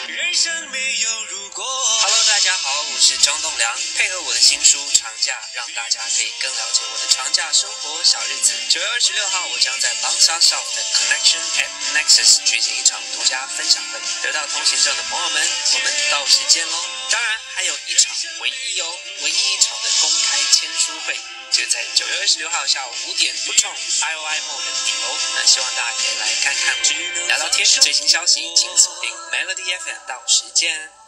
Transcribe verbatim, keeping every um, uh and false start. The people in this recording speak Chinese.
人生没有如果。Hello， 大家好，我是张栋梁，配合我的新书《长假》，让大家可以更了解我的长假生活小日子。九月二十六号，我将在 Bangsa Soft 的 Connection at Nexus 举行一场独家分享会，得到通行证的朋友们，我们到时见喽！当然，还有一场唯一哦，唯一一场的公开签书会。就在九月二十六号下午五点，不冲 I O I Mall 的顶楼，那希望大家可以来看看我，聊聊天。最新消息请锁定 Melody F M， 到时见。